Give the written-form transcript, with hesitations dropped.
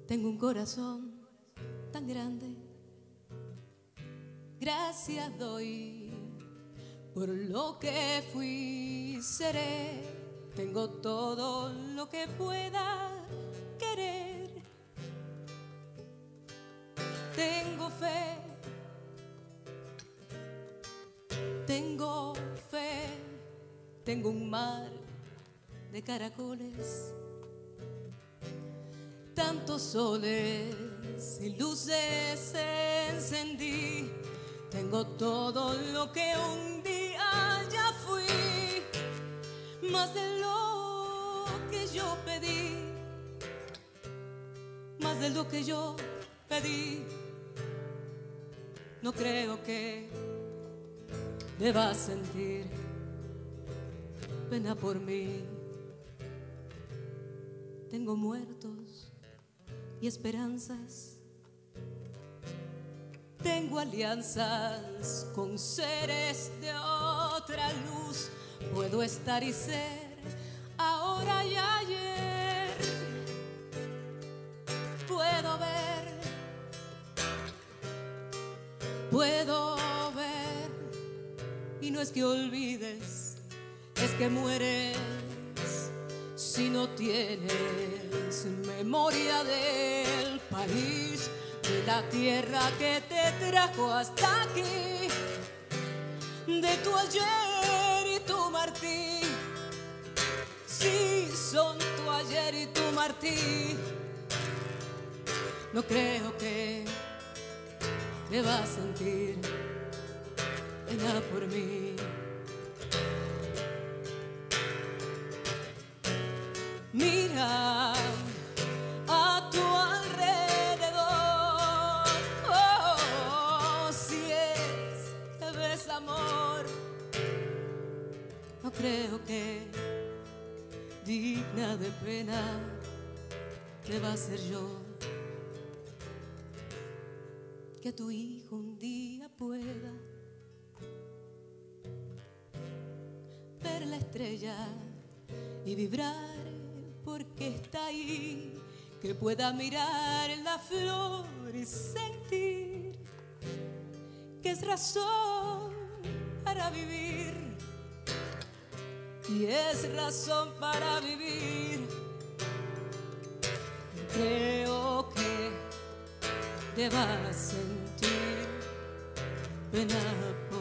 Tengo un corazón tan grande, gracias doy por lo que fui y seré. Tengo todo lo que pueda querer. Tengo fe, tengo fe, tengo un mar de caracoles, tantos soles y luces encendí. Tengo todo lo que un día ya fui, más de lo que yo pedí, más de lo que yo pedí. No creo que deba sentir pena por mí. Tengo muertos y esperanzas, tengo alianzas con seres de otra luz. Puedo estar y ser ahora y ayer. Puedo ver, y no es que olvides, es que mueres si no tienes memoria del país, de la tierra que te trajo hasta aquí, de tu ayer y tu Martí. Sí, son tu ayer y tu Martí. No creo que deba sentir pena por mí. Mira a tu alrededor, oh, si es que ves amor, no creo que digna de pena deba ser yo. Que tu hijo un día pueda ver la estrella y vibrar porque está ahí, que pueda mirar la flor y sentir que es razón para vivir, y es razón para vivir. Creo que debas sentir pena por